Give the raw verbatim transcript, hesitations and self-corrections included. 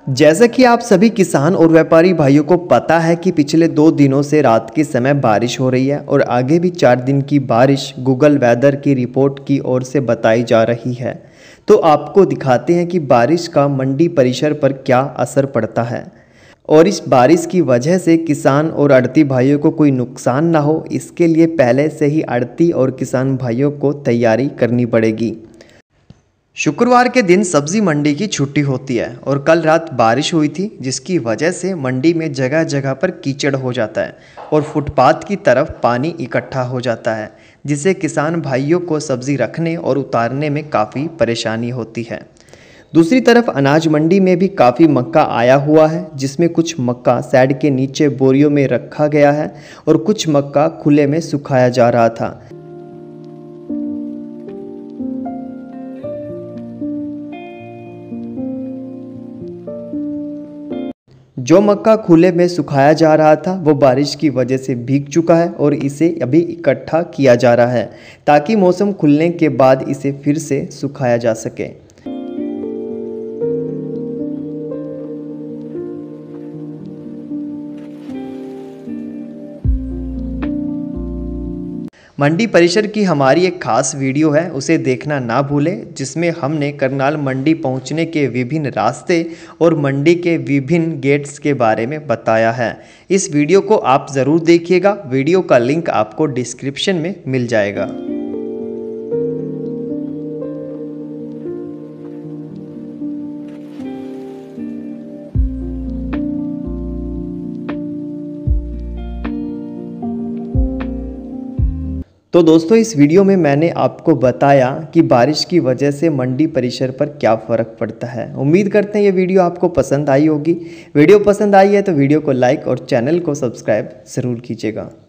जैसा कि आप सभी किसान और व्यापारी भाइयों को पता है कि पिछले दो दिनों से रात के समय बारिश हो रही है और आगे भी चार दिन की बारिश गूगल वेदर की रिपोर्ट की ओर से बताई जा रही है। तो आपको दिखाते हैं कि बारिश का मंडी परिसर पर क्या असर पड़ता है और इस बारिश की वजह से किसान और आढ़ती भाइयों को कोई नुकसान ना हो, इसके लिए पहले से ही आढ़ती और किसान भाइयों को तैयारी करनी पड़ेगी। शुक्रवार के दिन सब्जी मंडी की छुट्टी होती है और कल रात बारिश हुई थी, जिसकी वजह से मंडी में जगह जगह पर कीचड़ हो जाता है और फुटपाथ की तरफ पानी इकट्ठा हो जाता है, जिससे किसान भाइयों को सब्जी रखने और उतारने में काफ़ी परेशानी होती है। दूसरी तरफ अनाज मंडी में भी काफ़ी मक्का आया हुआ है, जिसमें कुछ मक्का शेड के नीचे बोरियों में रखा गया है और कुछ मक्का खुले में सुखाया जा रहा था। जो मक्का खुले में सुखाया जा रहा था वो बारिश की वजह से भीग चुका है और इसे अभी इकट्ठा किया जा रहा है ताकि मौसम खुलने के बाद इसे फिर से सुखाया जा सके। मंडी परिसर की हमारी एक खास वीडियो है, उसे देखना ना भूलें, जिसमें हमने करनाल मंडी पहुंचने के विभिन्न रास्ते और मंडी के विभिन्न गेट्स के बारे में बताया है। इस वीडियो को आप ज़रूर देखिएगा, वीडियो का लिंक आपको डिस्क्रिप्शन में मिल जाएगा। तो दोस्तों, इस वीडियो में मैंने आपको बताया कि बारिश की वजह से मंडी परिसर पर क्या फ़र्क पड़ता है। उम्मीद करते हैं ये वीडियो आपको पसंद आई होगी। वीडियो पसंद आई है तो वीडियो को लाइक और चैनल को सब्सक्राइब ज़रूर कीजिएगा।